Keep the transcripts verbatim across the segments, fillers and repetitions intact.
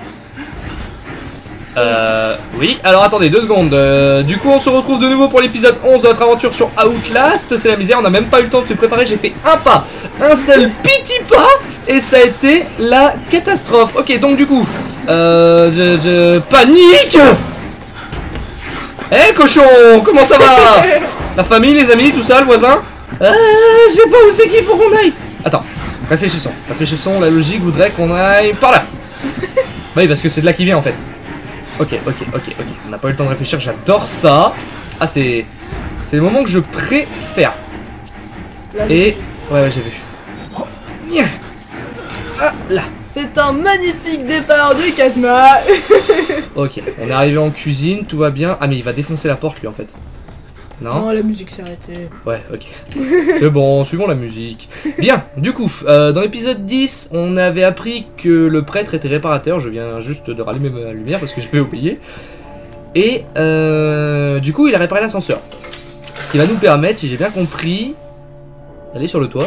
Euh... Oui, alors attendez deux secondes. Euh, du coup, on se retrouve de nouveau pour l'épisode onze de notre aventure sur Outlast. C'est la misère, on n'a même pas eu le temps de se préparer. J'ai fait un pas, un seul petit pas, et ça a été la catastrophe. Ok, donc du coup, euh... Je... je... Panique. Eh hey, cochon, comment ça va? La famille, les amis, tout ça, le voisin? Euh... Je sais pas où c'est qu'il faut qu'on aille. Attends, réfléchissons. Réfléchissons, la logique voudrait qu'on aille par là. Bah oui, parce que c'est de là qui vient en fait. Ok, ok, ok, ok. On n'a pas eu le temps de réfléchir, j'adore ça. Ah, c'est... C'est le moment que je préfère. Et... Ouais, ouais, j'ai vu. Oh. Ah, là. C'est un magnifique départ du Casma. Ok, on est arrivé en cuisine, tout va bien. Ah, mais il va défoncer la porte lui en fait. Non, non, la musique s'est arrêtée. Ouais, ok. C'est bon, suivons la musique. Bien, du coup, euh, dans l'épisode dix, on avait appris que le prêtre était réparateur. Je viens juste de rallumer ma lumière parce que j'avais oublié. Et euh, du coup, il a réparé l'ascenseur. Ce qui va nous permettre, si j'ai bien compris, d'aller sur le toit.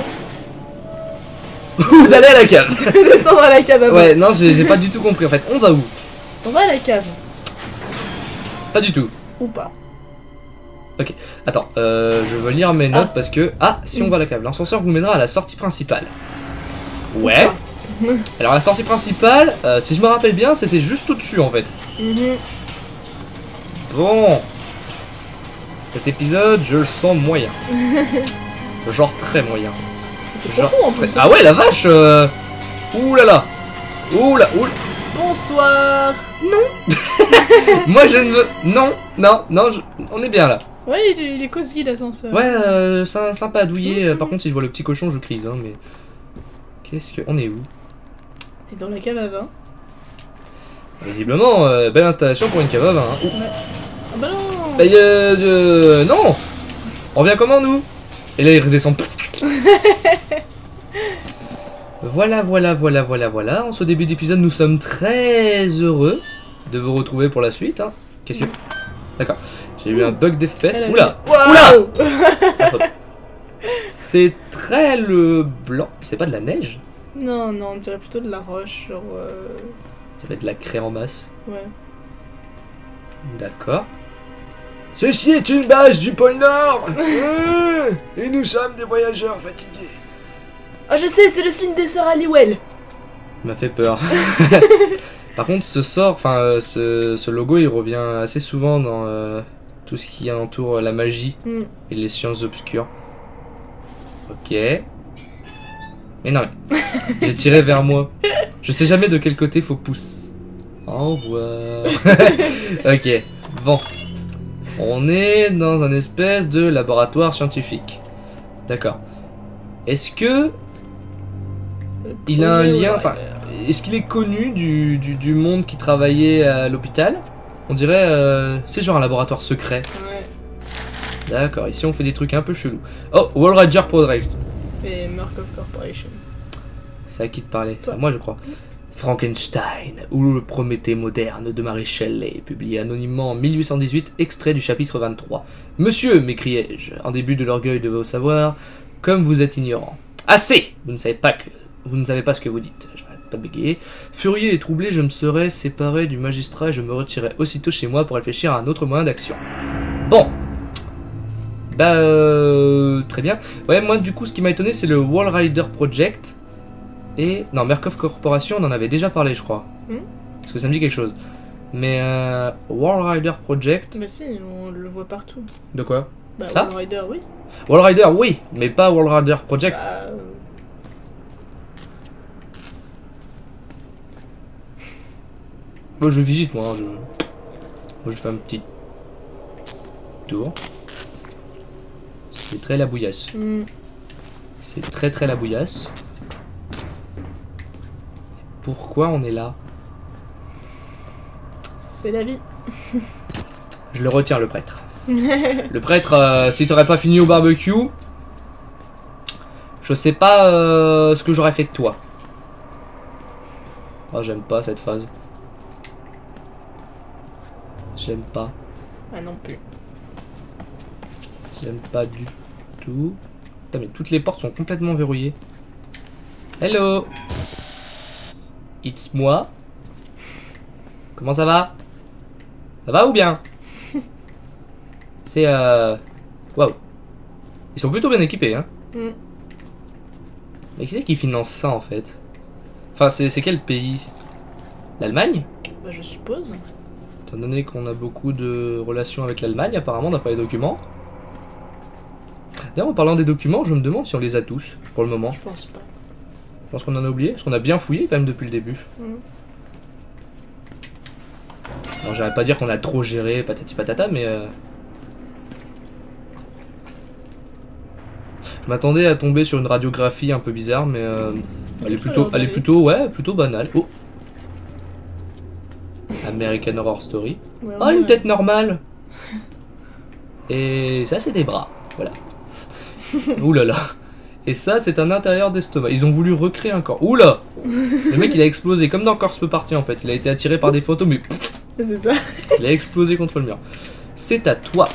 Ou d'aller à la cave. De descendre à la cave avant. Ouais, non, j'ai pas du tout compris. En fait, on va où? On va à la cave. Pas du tout. Ou pas. Ok, attends, euh, je veux lire mes notes Ah. parce que... Ah, si on va à la cave, l'ascenseur vous mènera à la sortie principale. Ouais. Alors la sortie principale, euh, si je me rappelle bien, c'était juste au-dessus en fait. Mm-hmm. Bon. Cet épisode, je le sens moyen. Genre très moyen. C'est Genre profond en plus. très... Ah ouais, la vache euh... Ouh là là. Ouh là, ouh. Bonsoir. Moi je ne veux... Non, non, non, je... on est bien là. Ouais, il est, il est cosy l'ascenseur. Ouais, euh, sy- sympa à douiller. Mmh. Euh, Par contre, si je vois le petit cochon, je crise, hein, mais... Qu'est-ce que... On est où? Et dans la cave à vin. Visiblement, euh, belle installation pour une cave à vin. Hein. Ouh. Ouais. Ah bah non. Bah, euh, euh, non. On revient comment, nous? Et là, il redescend. Voilà, voilà, voilà, voilà, voilà. En ce début d'épisode, nous sommes très heureux de vous retrouver pour la suite. Hein. Qu'est-ce que... D'accord. J'ai eu un bug d'F P S. Elle Oula. avait- Oula. Ah, faut- C'est très le blanc. C'est pas de la neige? Non, non, on dirait plutôt de la roche, genre... Euh... Ça va être de la craie en masse. Ouais. D'accord. Ceci est une base du pôle Nord. euh, Et nous sommes des voyageurs fatigués. Ah, je sais, c'est le signe des sœurs Halliwell. Il m'a fait peur. Par contre, ce sort, enfin, euh, ce, ce logo, il revient assez souvent dans euh, tout ce qui entoure la magie Mm. et les sciences obscures. Ok. Mais non, mais j'ai tiré vers moi. Je sais jamais de quel côté faut pousser. Au revoir. Ok, bon. On est dans un espèce de laboratoire scientifique. D'accord. Est-ce que il a un Poney lien, ou enfin, Rider. est-ce qu'il est connu du, du, du monde qui travaillait à l'hôpital? On dirait, euh, c'est genre un laboratoire secret. Ouais. D'accord, ici on fait des trucs un peu chelous. Oh, Wall Rider Project. Et Markov Corporation. C'est à qui de parler? C'est à moi je crois. Frankenstein, ou le Prométhée moderne de Mary Shelley, publié anonymement en mille huit cent dix-huit, extrait du chapitre vingt-trois. Monsieur, m'écriai-je, en début de l'orgueil de vos savoirs, comme vous êtes ignorant. Assez! Vous ne savez pas que... Vous ne savez pas ce que vous dites. J'arrête pas de bégayer. Furieux et troublé, je me serais séparé du magistrat et je me retirais aussitôt chez moi pour réfléchir à un autre moyen d'action. Bon. Bah, euh, très bien. Ouais, moi, du coup, ce qui m'a étonné, c'est le Wall Rider Project. Et... Non, Markov Corporation, on en avait déjà parlé, je crois. Hmm. Parce que ça me dit quelque chose. Mais, euh, Wall Rider Project... Bah si, on le voit partout. De quoi? Bah Ça Wall Rider, oui. Wall Rider, oui, mais pas Wall Rider Project. Bah... euh, Moi, je visite, moi. Je... Moi, je fais un petit tour. C'est très la bouillasse. hmm. C'est très très la bouillasse. Pourquoi on est là? C'est la vie. Je le retiens, le prêtre. Le prêtre, euh, si t'aurais pas fini au barbecue, je sais pas euh, ce que j'aurais fait de toi. Oh, j'aime pas cette phase. J'aime pas. Ah non plus. J'aime pas du tout. Putain, mais toutes les portes sont complètement verrouillées. Hello. It's moi. Comment ça va? Ça va ou bien? C'est euh... Waouh. Ils sont plutôt bien équipés, hein. Mm. Mais qui c'est qui finance ça, en fait? Enfin, c'est quel pays? L'Allemagne? Bah, je suppose. Étant donné qu'on a beaucoup de relations avec l'Allemagne, apparemment, d'après les documents. D'ailleurs, en parlant des documents, je me demande si on les a tous, pour le moment. Je pense pas. Je pense qu'on en a oublié, parce qu'on a bien fouillé, quand même, depuis le début. Mm. Alors, j'arrête pas dire qu'on a trop géré, patati patata, mais... Euh... Je m'attendais à tomber sur une radiographie un peu bizarre, mais... Euh... Elle est plutôt, elle est plutôt, ouais, plutôt banale. Oh. American Horror Story. Ouais, Oh, ouais, une ouais. tête normale. Et ça, c'est des bras. Voilà. Ouh là là. Et ça, c'est un intérieur d'estomac. Ils ont voulu recréer un corps. Ouh là. Le mec, il a explosé comme dans Corpse Party en fait. Il a été attiré par des photos, mais C'est ça. il a explosé contre le mur. C'est à toi.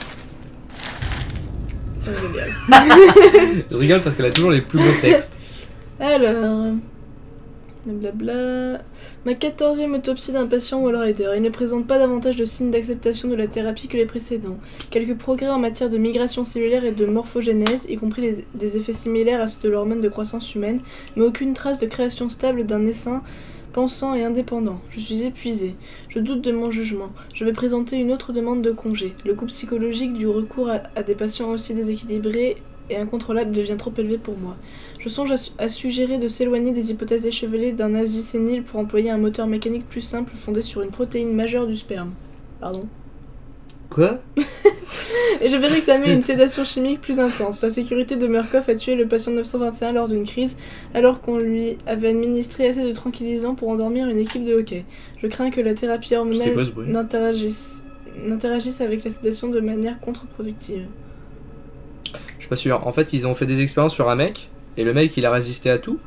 Génial. Je rigole parce qu'elle a toujours les plus beaux textes. Alors... Blablabla... Ma quatorzième autopsie d'un patient Walrider. Il ne présente pas davantage de signes d'acceptation de la thérapie que les précédents. Quelques progrès en matière de migration cellulaire et de morphogénèse, y compris les, des effets similaires à ceux de l'hormone de croissance humaine, mais aucune trace de création stable d'un essaim pensant et indépendant. Je suis épuisée. Je doute de mon jugement. Je vais présenter une autre demande de congé. Le coût psychologique du recours à, à des patients aussi déséquilibrés et incontrôlable devient trop élevé pour moi. Je songe à, su à suggérer de s'éloigner des hypothèses échevelées d'un nazi sénile pour employer un moteur mécanique plus simple fondé sur une protéine majeure du sperme. Pardon. Quoi? Et je vais réclamer une sédation chimique plus intense. La sécurité de Murkoff a tué le patient neuf cent vingt et un lors d'une crise, alors qu'on lui avait administré assez de tranquillisants pour endormir une équipe de hockey. Je crains que la thérapie hormonale n'interagisse n'interagisse avec la sédation de manière contre-productive. Je suis pas sûr. En fait, ils ont fait des expériences sur un mec, et le mec, il a résisté à tout.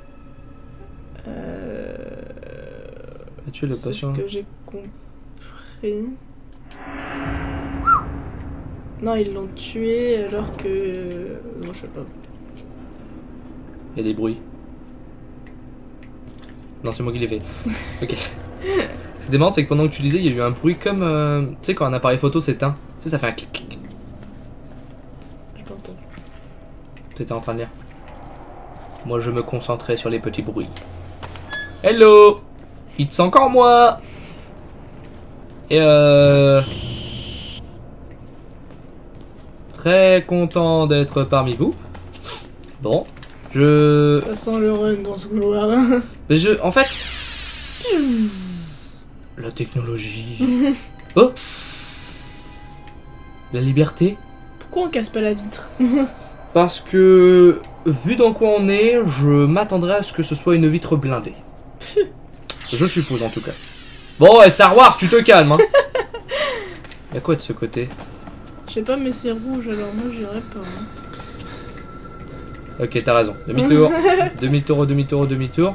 Euh... A tué le C'est patient. ce que j'ai compris. Non, ils l'ont tué alors que... Non, je sais pas. Il y a des bruits. Non, c'est moi qui l'ai fait. Ok. C'est dément, c'est que pendant que tu disais, il y a eu un bruit comme... Euh... Tu sais, quand un appareil photo s'éteint. Tu sais, ça fait un clic clic. J'ai pas entendu. T'étais en train de lire. Moi, je me concentrais sur les petits bruits. Hello! It's encore moi! Et euh... Très content d'être parmi vous. Bon, je... Ça sent le run dans ce couloir. Mais je... En fait... La technologie... Oh! La liberté? Pourquoi on casse pas la vitre? Parce que... Vu dans quoi on est, je m'attendrais à ce que ce soit une vitre blindée. Je suppose en tout cas. Bon, et Star Wars, tu te calmes, hein. Y'a quoi de ce côté? Je sais pas, mais c'est rouge, alors moi j'irai pas. Hein. Ok, t'as raison. Demi-tour, demi-tour, demi-tour, demi-tour.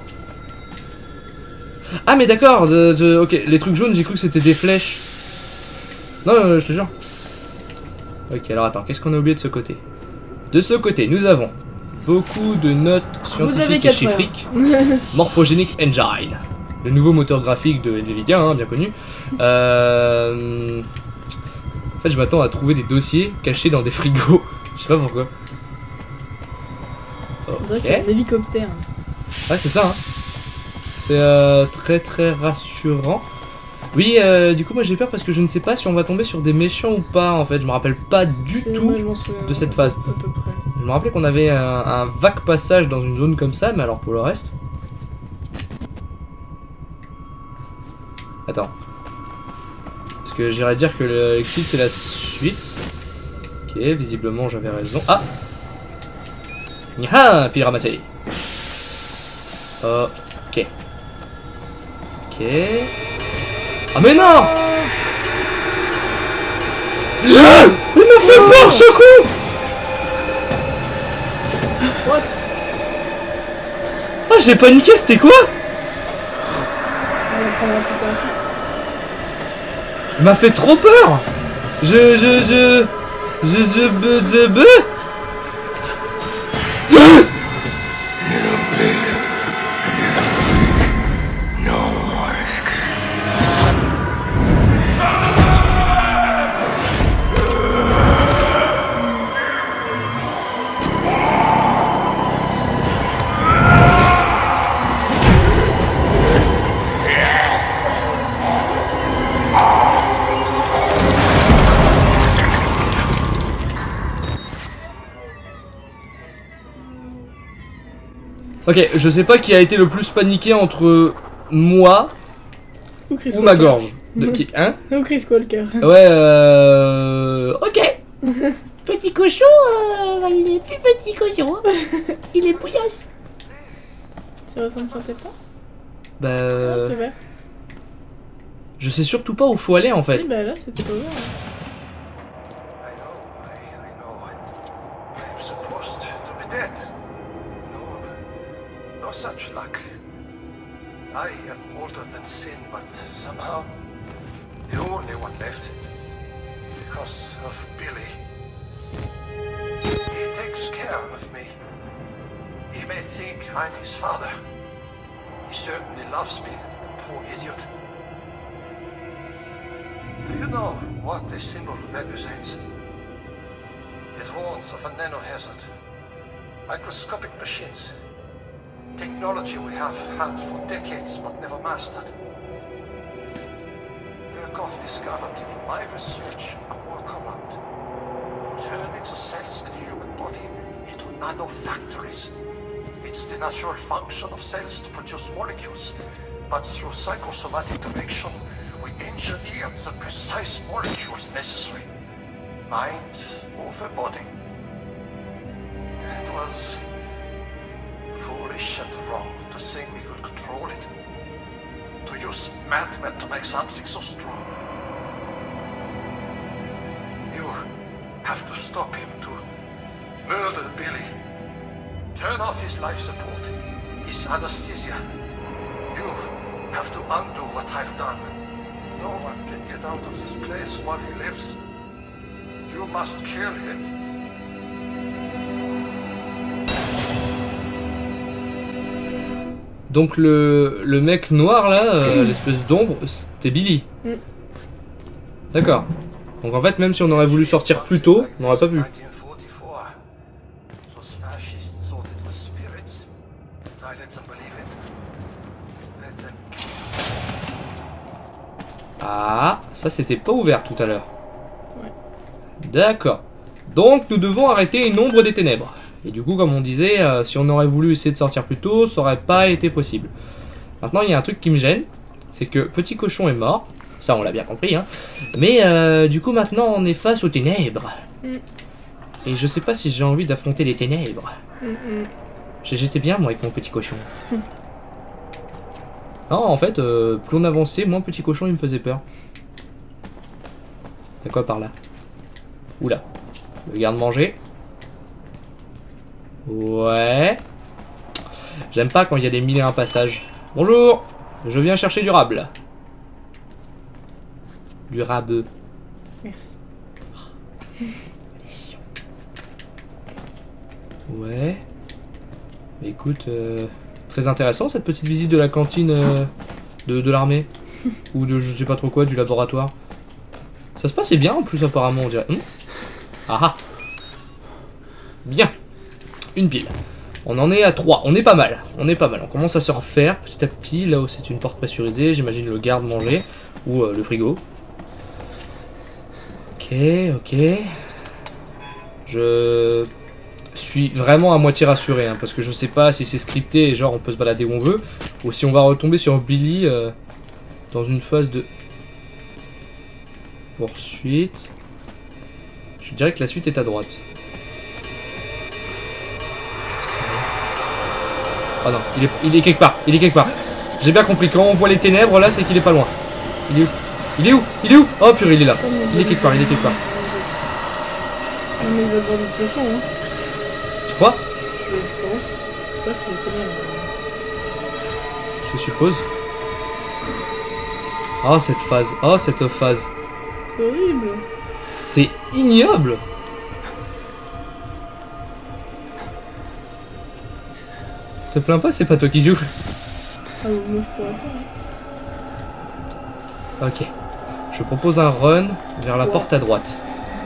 Ah, mais d'accord, de, de, ok, les trucs jaunes, j'ai cru que c'était des flèches. Non, non, je te jure. Ok, alors attends, qu'est-ce qu'on a oublié de ce côté? De ce côté, nous avons beaucoup de notes Vous avez scientifiques et chiffriques. Morphogenic Engine, le nouveau moteur graphique de Nvidia, hein, bien connu. Euh... En fait, je m'attends à trouver des dossiers cachés dans des frigos. Je sais pas pourquoi. On dirait qu'il y a un hélicoptère. Ouais, c'est ça. Hein. C'est euh, très très rassurant. Oui, euh, du coup, moi j'ai peur parce que je ne sais pas si on va tomber sur des méchants ou pas. En fait, je me rappelle pas du tout moi, je m'en souviens, de cette phase. À peu près. Je me rappelais qu'on avait un, un vague passage dans une zone comme ça, mais alors pour le reste. Attends. Parce que j'irais dire que le Exit c'est la suite. Ok, visiblement j'avais raison. Ah! Nya, pile ramassé. Ok. Ok. Ah mais non! Il m'a fait peur ce con! What? Ah j'ai paniqué, c'était quoi? On va prendre un putain. Il m'a fait trop peur. Je je je je je be de be. Ok, je sais pas qui a été le plus paniqué entre moi Ou Chris ou ma Walker. gorge. De... qui- Hein? Ou Chris Walker. Ouais, euh... Ok. Petit cochon, euh, bah, il est plus petit cochon. Hein. Il est bouillasse. Tu ressens sur tes pas? Bah... Ah, euh, c'est vert. Je sais surtout pas où faut aller en fait. Si, bah là, c'était pas ouvert. hein. I know, I, I know. I'm supposed to be dead. No, no such luck. I am older than sin, but somehow the only one left. Because of Billy. He takes care of me. He may think I'm his father. He certainly loves me, poor idiot. Do you know what this symbol represents? It warns of a nanohazard. Microscopic machines. Technology we have had for decades but never mastered. Murkoff discovered in my research a workaround. Turning the cells in the human body into nanofactories. It's the natural function of cells to produce molecules, but through psychosomatic direction, we engineered the precise molecules necessary. Mind over body. It was foolish and wrong to think we could control it. To use madmen to make something so strong. You have to stop him, to murder Billy. Turn off his life support, his anesthesia. You have to undo what I've done. No one can get out of this place while he lives. You must kill him. Donc le, le mec noir là, euh, l'espèce d'ombre, c'était Billy. Mm. D'accord. Donc en fait, même si on aurait voulu sortir plus tôt, on n'aurait pas pu. nineteen forty-four. Those fascists thought it was spirits. I let them believe it. Let them kill. Ah, ça c'était pas ouvert tout à l'heure. Ouais. D'accord. Donc nous devons arrêter une ombre des ténèbres. Et du coup, comme on disait, euh, si on aurait voulu essayer de sortir plus tôt, ça aurait pas été possible. Maintenant, il y a un truc qui me gêne, c'est que Petit Cochon est mort. Ça, on l'a bien compris, hein. Mais euh, du coup, maintenant, on est face aux ténèbres. Mm. Et je sais pas si j'ai envie d'affronter les ténèbres. Mm, mm. J'ai- J'étais bien, moi, avec mon Petit Cochon. Non, en fait, euh, plus on avançait, moins Petit Cochon, il me faisait peur. Y'a quoi par là? Oula. Le garde-manger. Ouais. J'aime pas quand il y a des mille et un passages. Bonjour. Je viens chercher du rable. Du rabeux. Merci. Ouais. Mais écoute, euh, très intéressant cette petite visite de la cantine euh, de, de l'armée. Ou de je sais pas trop quoi, du laboratoire. Ça se passait bien en plus apparemment, on dirait. Hum ah ah. Bien. Une pile. On en est à trois. On est pas mal. On est pas mal. On commence à se refaire petit à petit. Là où c'est une porte pressurisée, j'imagine le garde-manger. Ou euh, le frigo. Ok, ok. Je suis vraiment à moitié rassuré. Hein, parce que je sais pas si c'est scripté et genre on peut se balader où on veut. Ou si on va retomber sur Billy euh, dans une phase de poursuite. Je dirais que la suite est à droite. Oh non, il est, il est quelque part, il est quelque part. J'ai bien compris, quand on voit les ténèbres là, c'est qu'il est pas loin. Il est où? Il est où? Il est où? Oh purée, il est là. Il est quelque part, il est quelque part. Non mais il va le voir de toute façon, hein. Tu crois? Je pense. Je sais pas s'il est combien. Je suppose. Oh cette phase, oh cette phase. C'est horrible. C'est ignoble. Te plains pas, c'est pas toi qui joues. Ah oui, moi je pourrais pas. Ok. Je propose un run vers la Ouais. porte à droite.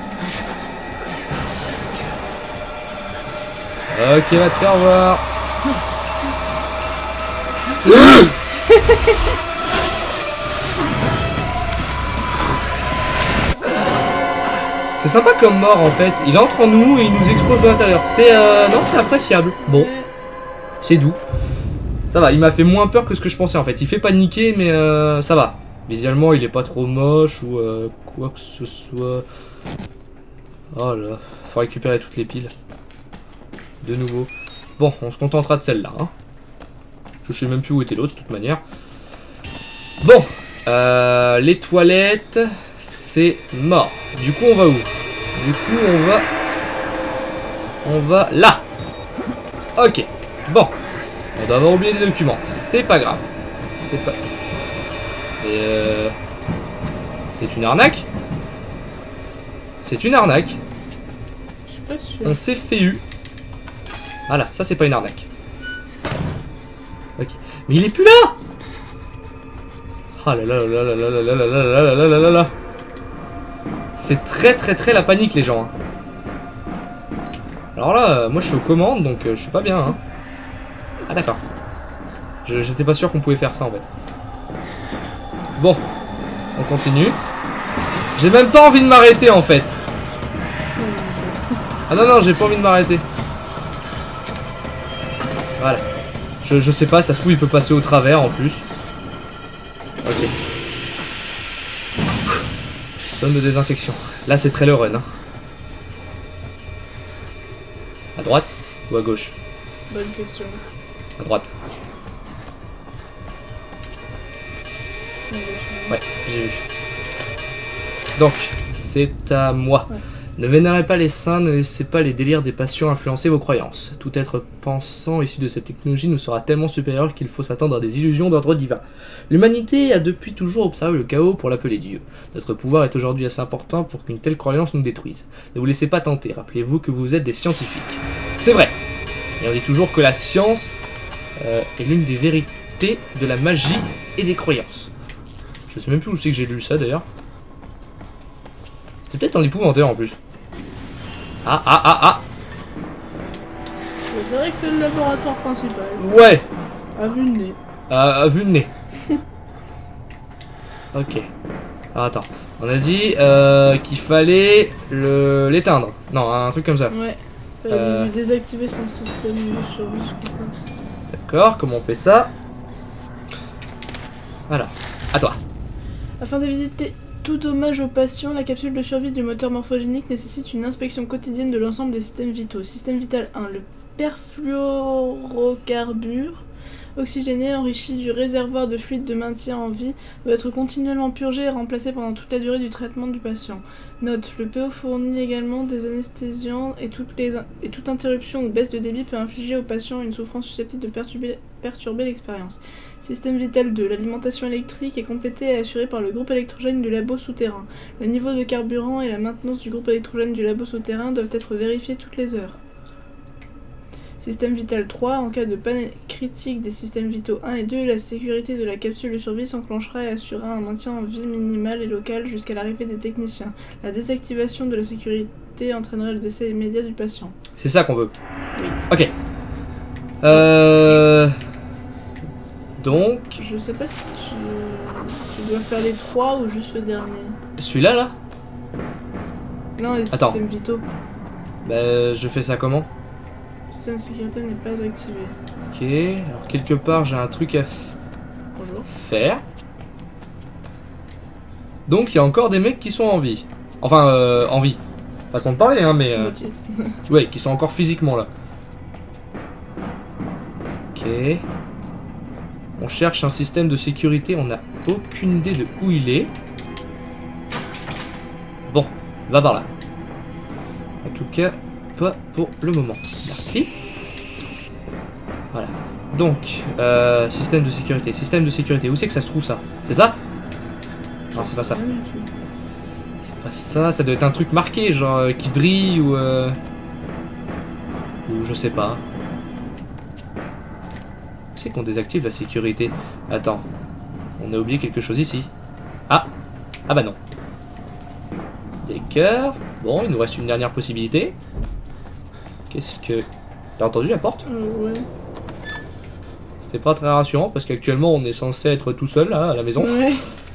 Ok, va te faire voir. C'est sympa comme mort en fait. Il entre en nous et il nous explose de l'intérieur. C'est euh... non, c'est appréciable. Bon. Ouais. C'est doux. Ça va, il m'a fait moins peur que ce que je pensais en fait. Il fait paniquer, mais euh, ça va. Visuellement, il est pas trop moche ou euh, quoi que ce soit. Oh là, faut récupérer toutes les piles. De nouveau. Bon, on se contentera de celle-là. Hein. Je sais même plus où était l'autre, de toute manière. Bon, euh, les toilettes, c'est mort. Du coup, on va où? Du coup, on va... On va là. Ok, bon. On doit avoir oublié des documents. C'est pas grave. C'est pas... Et euh... C'est une arnaque? C'est une arnaque. Je suis pas sûr. On s'est fait eu. Voilà, ça c'est pas une arnaque. Ok. Mais il est plus là! Oh là là là là là là là là là là là là là. C'est très très très la panique les gens. Hein. Alors là, moi je suis aux commandes donc euh, je suis pas bien. Hein. Ah d'accord. J'étais pas sûr qu'on pouvait faire ça en fait. Bon, on continue. J'ai même pas envie de m'arrêter en fait. Ah non non, j'ai pas envie de m'arrêter. Voilà. Je, je sais pas, ça se trouve il peut passer au travers en plus. Ok. Zone de désinfection. Là c'est très le run. Hein. À droite ou à gauche? Bonne question. À droite. Ouais, j'ai vu. Donc, c'est à moi. Ouais. Ne vénérez pas les saints, ne laissez pas les délires des passions influencer vos croyances. Tout être pensant issu de cette technologie nous sera tellement supérieur qu'il faut s'attendre à des illusions d'ordre divin. L'humanité a depuis toujours observé le chaos pour l'appeler Dieu. Notre pouvoir est aujourd'hui assez important pour qu'une telle croyance nous détruise. Ne vous laissez pas tenter, rappelez-vous que vous êtes des scientifiques. C'est vrai. Et on dit toujours que la science euh, est l'une des vérités de la magie et des croyances. Je sais même plus où c'est que j'ai lu ça d'ailleurs. C'était peut-être un épouvanteur en plus. Ah ah ah ah. Je dirais que c'est le laboratoire principal. Ouais. À vue de nez. À, à vue de nez. Ok. Alors attends. On a dit euh, qu'il fallait le l'éteindre. Non, un truc comme ça. Ouais. Euh, euh... Désactiver son système de survie. D'accord, comment on fait ça? Voilà. À toi. Afin d'éviter tout hommage aux patients, la capsule de survie du moteur morphogénique nécessite une inspection quotidienne de l'ensemble des systèmes vitaux. Système vital un. Le perfluorocarbure oxygéné enrichi du réservoir de fluide de maintien en vie doit être continuellement purgé et remplacé pendant toute la durée du traitement du patient. Note, le P O fournit également des anesthésiants et, toutes les in et toute interruption ou baisse de débit peut infliger au patient une souffrance susceptible de perturber, perturber l'expérience. Système vital deux. L'alimentation électrique est complétée et assurée par le groupe électrogène du labo souterrain. Le niveau de carburant et la maintenance du groupe électrogène du labo souterrain doivent être vérifiés toutes les heures. Système vital trois. En cas de panne critique des systèmes vitaux un et deux, la sécurité de la capsule de survie s'enclenchera et assurera un maintien en vie minimal et local jusqu'à l'arrivée des techniciens. La désactivation de la sécurité entraînerait le décès immédiat du patient. C'est ça qu'on veut. Oui. Ok. Euh... Donc... Je sais pas si tu... tu dois faire les trois ou juste le dernier. Celui-là, là? Non, les Attends. systèmes vitaux. Bah, je fais ça comment? Le système de sécurité n'est pas activé. Ok, alors quelque part j'ai un truc à Bonjour. faire. Donc il y a encore des mecs qui sont en vie. Enfin, euh, en vie. Façon de parler, hein, mais... Euh... ouais, qui sont encore physiquement là. Ok. On cherche un système de sécurité, on n'a aucune idée de où il est. Bon, va par là. En tout cas, pas pour le moment. Merci. Voilà. Donc, euh, système de sécurité. Système de sécurité. Où c'est que ça se trouve ça? C'est ça? Non, c'est pas ça. C'est pas ça. Ça doit être un truc marqué, genre euh, qui brille ou... Euh... Ou je sais pas. C'est qu'on désactive la sécurité. Attends. On a oublié quelque chose ici. Ah. Ah bah non. Des cœurs. Bon, il nous reste une dernière possibilité. Qu'est-ce que... T'as entendu la porte? euh, Ouais. C'était pas très rassurant parce qu'actuellement on est censé être tout seul là à la maison. Ouais.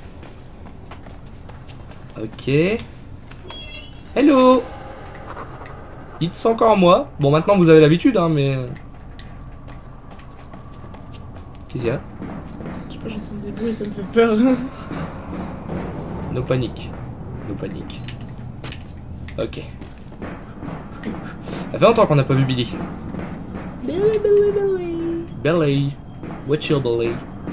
Ok. Hello. It's encore moi. Bon maintenant vous avez l'habitude hein mais... Qu'est-ce qu'il y a? Je sais pas, j'entends des bruits, ça me fait peur. No panique. No panique. Ok. Ça fait longtemps qu'on n'a pas vu Billy. Billy, Billy, Billy. Billy. What's your Billy?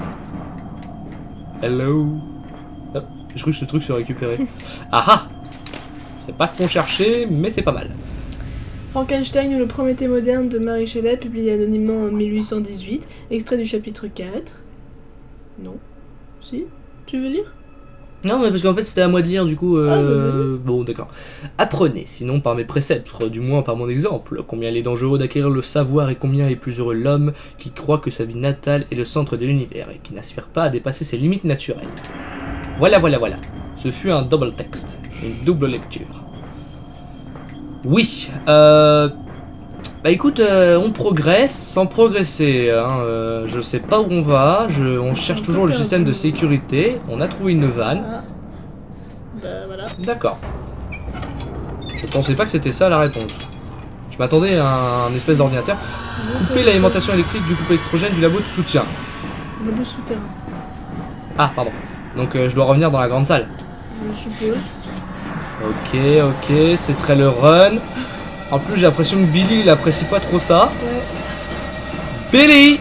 Hello. Oh, je crois que ce truc se récupérait. Ah ah! C'est pas ce qu'on cherchait, mais c'est pas mal. Frankenstein ou le Prométhée moderne de Mary Shelley, publié anonymement en mille huit cent dix-huit, extrait du chapitre quatre. Non. Si? Tu veux lire? Non, mais parce qu'en fait c'était à moi de lire, du coup. Euh... Ah, bah, vas-y. Bon, d'accord. Apprenez, sinon par mes préceptes, du moins par mon exemple, combien il est dangereux d'acquérir le savoir et combien est plus heureux l'homme qui croit que sa vie natale est le centre de l'univers et qui n'aspire pas à dépasser ses limites naturelles. Voilà, voilà, voilà. Ce fut un double texte, une double lecture. Oui, euh... Bah écoute, euh, on progresse sans progresser, hein. euh, je sais pas où on va, je, on cherche toujours le système de sécurité, on a trouvé une vanne. Ah. Bah voilà. D'accord. Je pensais pas que c'était ça la réponse. Je m'attendais à un espèce d'ordinateur. Couper l'alimentation électrique du couple électrogène du labo de soutien. Labo souterrain. Ah, pardon. Donc euh, je dois revenir dans la grande salle. Je suppose. Ok, ok, c'est très le run. En plus, j'ai l'impression que Billy, il apprécie pas trop ça. Ouais. Billy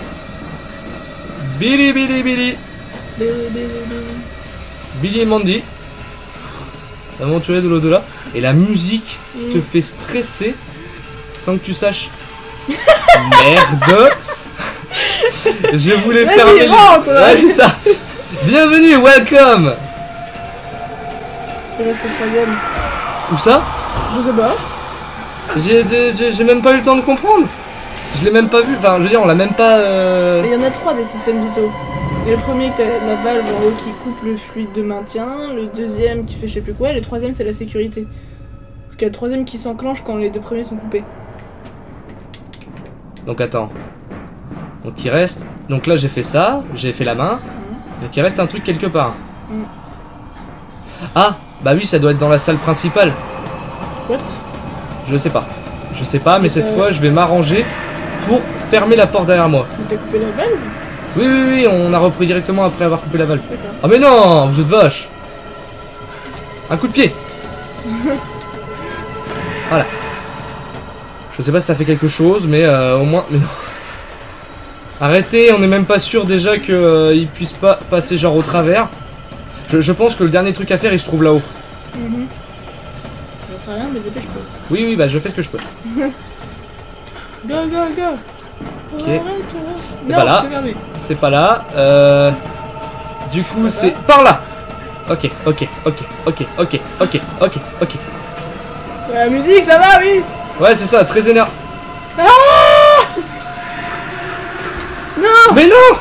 Billy, Billy, Billy Billy, Billy, Billy. Billy et Mandy. Aventurier de l'au-delà. Et la musique Mm. te fait stresser sans que tu saches. Merde. Je voulais Vas-y, fermer les... rentre. Ouais, c'est ça. Bienvenue, welcome. Il reste le troisième. Où ça? Je sais pas. J'ai j'ai- j'ai même pas eu le temps de comprendre. Je l'ai même pas vu. Enfin, je veux dire, on l'a même pas... euh, Mais il y en a trois des systèmes vitaux. Il y a le premier que t'as la valve en haut qui coupe le fluide de maintien, le deuxième qui fait je sais plus quoi, et le troisième c'est la sécurité. Parce qu'il y a le troisième qui s'enclenche quand les deux premiers sont coupés. Donc attends. Donc il reste... Donc là j'ai fait ça, j'ai fait la main. Donc il reste un truc quelque part. Mm. Ah, bah oui, ça doit être dans la salle principale. What? Je sais pas. Je sais pas, mais Mais cette t'as- fois je vais m'arranger pour fermer la porte derrière moi. Mais t'as coupé la valve? Oui, oui, oui, on a repris directement après avoir coupé la valve. D'accord. Ah mais non, vous êtes vache. Un coup de pied. Voilà. Je sais pas si ça fait quelque chose, mais euh, au moins... Mais non. Arrêtez, on n'est même pas sûr déjà qu'il euh, puisse pas passer genre au travers. Je, je pense que le dernier truc à faire il se trouve là-haut. Mhm. J'en sais rien, mais dépêche-toi. Oui, oui, bah je fais ce que je peux. Go, go, go! Ok. Arrête, arrête. Et Non, bah là. c'est fermé. C'est pas là. Euh... Du coup, Là-bas. c'est par là. Ok, ok, ok, ok, ok, ok, ok, ok. La musique, ça va, oui! Ouais, c'est ça, très énervé. Ah! Non! Mais non!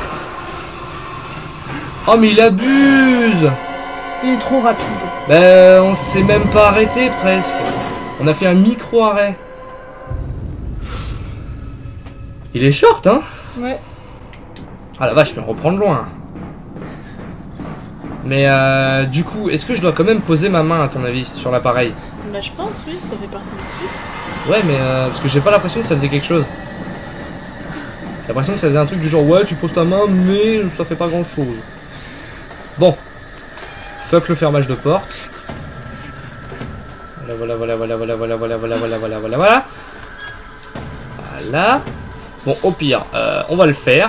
Oh, mais il abuse! Il est trop rapide. Ben, on s'est même pas arrêté presque. On a fait un micro-arrêt. Il est short, hein? Ouais. Ah la vache, mais on reprend de loin. Mais euh, du coup, est-ce que je dois quand même poser ma main, à ton avis, sur l'appareil? Bah, je pense, oui, ça fait partie du truc. Ouais, mais euh, parce que j'ai pas l'impression que ça faisait quelque chose. J'ai l'impression que ça faisait un truc du genre, ouais, tu poses ta main, mais ça fait pas grand-chose. Bon. Fuck le fermage de porte. Voilà, voilà, voilà, voilà, voilà, voilà, voilà, voilà, voilà, voilà, voilà. Voilà. Bon, au pire, euh, on va le faire.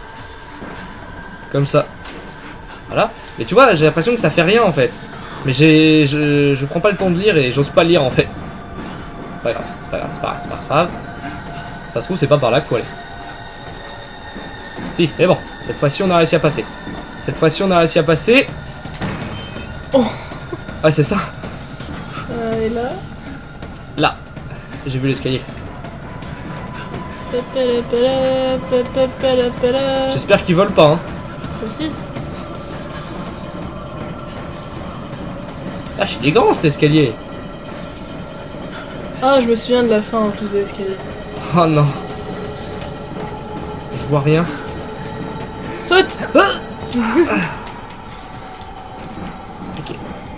Comme ça. Voilà. Mais tu vois, j'ai l'impression que ça fait rien en fait. Mais j'ai, je, je prends pas le temps de lire et j'ose pas lire en fait. C'est pas grave, c'est pas grave, c'est pas grave, c'est pas grave, c'est pas grave. Ça se trouve, c'est pas par là qu'il faut aller. Si, c'est bon. Cette fois-ci, on a réussi à passer. Cette fois-ci, on a réussi à passer. Oh. Ah, c'est ça. Euh, et là. Là. J'ai vu l'escalier. J'espère qu'il vole pas, hein. Merci. Ah, il est grand cet escalier. Ah, je me souviens de la fin en plus de l'escalier. Oh non. Je vois rien. Saute! Ok.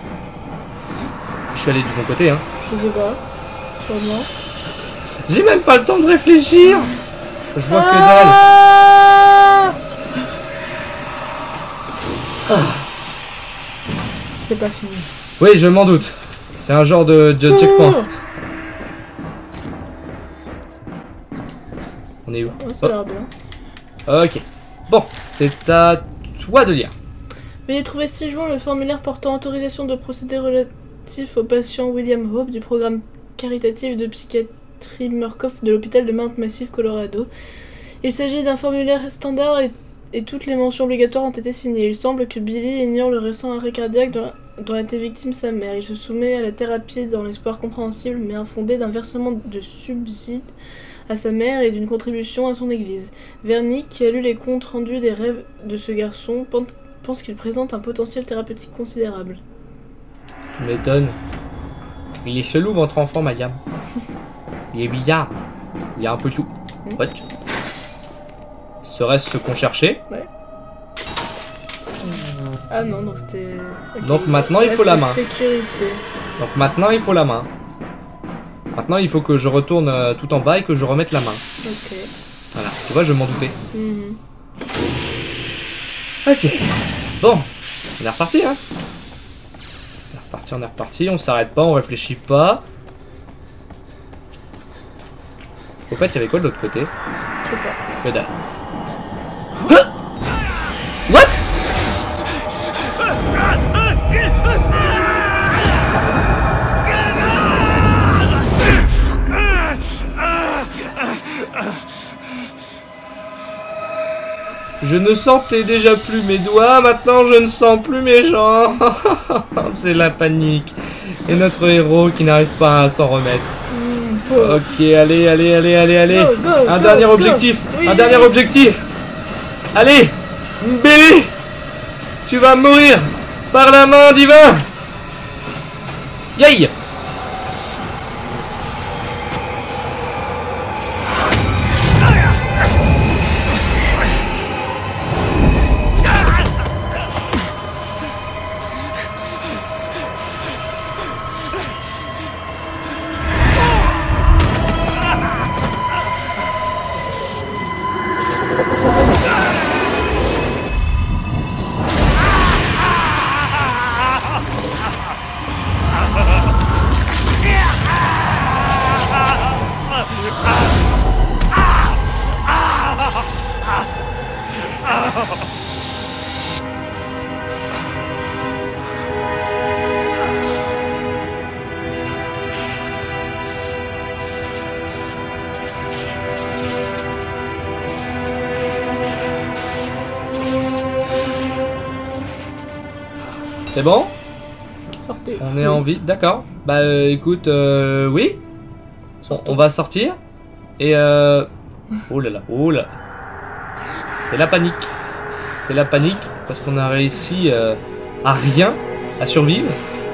Je suis allé du bon côté, hein. Je sais pas. Sûrement. J'ai même pas le temps de réfléchir. Je vois que dalle. Ah! C'est pas fini. Oui, je m'en doute. C'est un genre de, de checkpoint. On est où? Oh, ça a l'air bien. Ok. Bon, c'est à toi de lire. Veuillez trouver ci-joint le formulaire portant autorisation de procéder relatif au patient William Hope du programme caritatif de psychiatrie Murkoff de l'hôpital de Mount Massive, Colorado. Il s'agit d'un formulaire standard et, et toutes les mentions obligatoires ont été signées. Il semble que Billy ignore le récent arrêt cardiaque dont, dont a été victime sa mère. Il se soumet à la thérapie dans l'espoir compréhensible mais infondé d'un versement de subside à sa mère et d'une contribution à son église. Vernick, qui a lu les comptes rendus des rêves de ce garçon, pense qu'il présente un potentiel thérapeutique considérable. Tu m'étonnes. Il est chelou votre enfant, madame. Il est bizarre. Il y a un peu tout. Mmh. What? Serait-ce ce qu'on cherchait? Ouais. Ah non, donc c'était... Okay. Donc maintenant il faut la main. Sécurité. Donc maintenant il faut la main. Maintenant il faut que je retourne euh, tout en bas et que je remette la main. Ok. Voilà, tu vois, je m'en doutais. Mmh. Ok. Bon, on est reparti, hein. On est reparti, on est reparti, on s'arrête pas, on réfléchit pas. Au fait, il y avait quoi de l'autre côté? Je sais pas. Que dalle. What? Je ne sentais déjà plus mes doigts, maintenant je ne sens plus mes jambes. C'est la panique. Et notre héros qui n'arrive pas à s'en remettre. Mmh, ok, allez, allez, allez, allez, allez. Go, go, un go, dernier go. objectif. Oui, un oui, dernier oui. objectif. Allez, Billy, tu vas mourir par la main divin. Yay. C'est bon? Sortez. On est en vie, d'accord. Bah euh, écoute, euh, oui. On, on va sortir. Et euh... Oh là là, oh là. C'est la panique. C'est la panique parce qu'on a réussi euh, à rien, à survivre.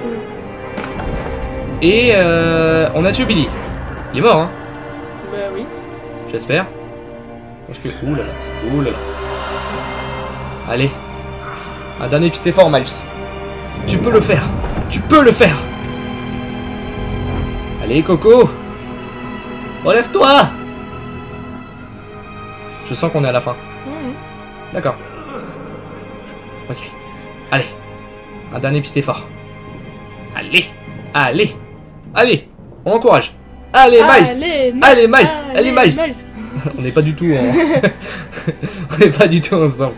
Et euh, on a tué Billy. Il est mort, hein? Bah oui. J'espère. Parce que... Ouh là là, ouh là là. Allez. Un dernier petit effort, Miles. Tu peux le faire. Tu peux le faire. Allez, Coco. Relève-toi. Je sens qu'on est à la fin. Mmh. D'accord. Ok. Allez. Un dernier petit effort. Allez. Allez. Allez. On encourage. Allez, Miles. Allez, Miles. Allez, Miles. Allez, Miles. Miles. On n'est pas du tout en... On n'est pas du tout ensemble.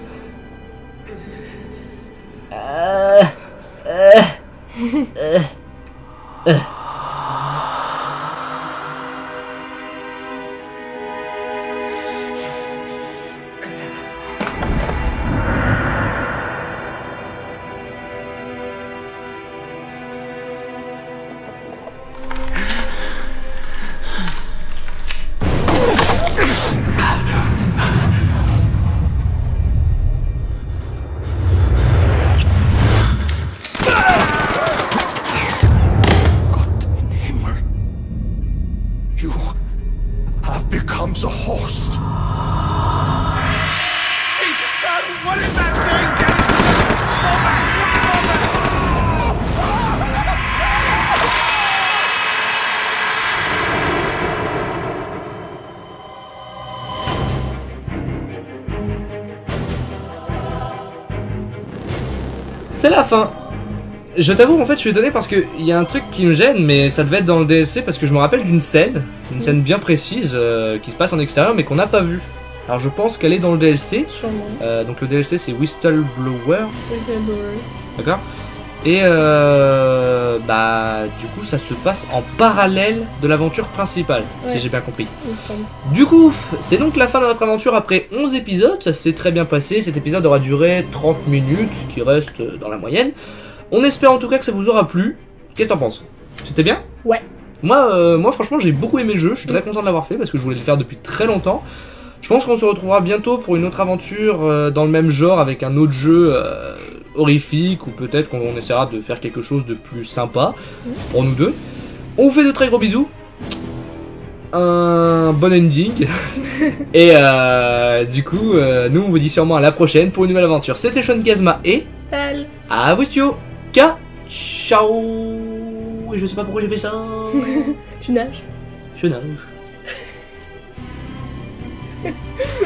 Euh... Euh... Euh... Euh... C'est la fin. Je t'avoue, en fait, je suis étonné parce qu'il y a un truc qui me gêne, mais ça devait être dans le D L C parce que je me rappelle d'une scène, une Mm. scène bien précise euh, qui se passe en extérieur mais qu'on n'a pas vue. Alors je pense qu'elle est dans le D L C. Sûrement. Euh, donc le D L C c'est Whistleblower, Whistleblower. d'accord. Et euh, bah du coup ça se passe en parallèle de l'aventure principale, Ouais. si j'ai bien compris. Il me semble. Du coup, c'est donc la fin de notre aventure après onze épisodes, ça s'est très bien passé, cet épisode aura duré trente minutes, ce qui reste dans la moyenne. On espère en tout cas que ça vous aura plu. Qu'est-ce que t'en penses? C'était bien? Ouais. Moi, euh, moi franchement j'ai beaucoup aimé le jeu, je suis très content de l'avoir fait parce que je voulais le faire depuis très longtemps. Je pense qu'on se retrouvera bientôt pour une autre aventure euh, dans le même genre avec un autre jeu euh, horrifique ou peut-être qu'on essaiera de faire quelque chose de plus sympa pour nous deux. On vous fait de très gros bisous. Un bon ending. Et euh, du coup, euh, nous on vous dit sûrement à la prochaine pour une nouvelle aventure. C'était Sean Kazma et Salut. à vous, K. Ciao. Et je sais pas pourquoi j'ai fait ça. Tu nages. Je nage.